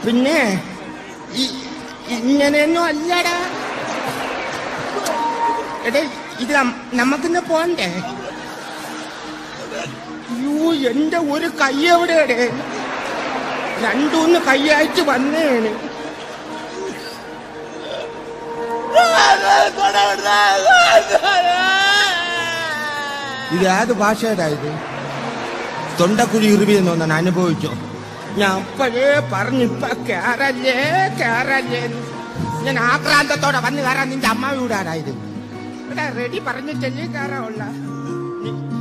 പിന്നെ ഇങ്ങനെയൊന്നും അല്ലടാ. എടേ ഇത് നമുക്കിന്ന് പോണ്ടേ? യൂ, എന്റെ ഒരു കൈ എവിടെയടേ? രണ്ടൂന്ന് കൈയായിട്ട് വന്നേണ്. ഇത് ഏത് ഭാഷയുടെ ഇത്? തൊണ്ടക്കുഴി ഇറുവിയെന്ന് തോന്നാൻ അനുഭവിച്ചോ? ഞാൻ അപ്പോഴേ പറഞ്ഞിപ്പ കേറല്ലേ കേറല്ലേ. ഞാൻ ആക്രാന്തത്തോടെ വന്ന് കയറാൻ നിന്റെ അമ്മ വീടാടാ ഇത്. ഇവിടെ റെഡി പറഞ്ഞിട്ടല്ലേ കയറാവുള്ള.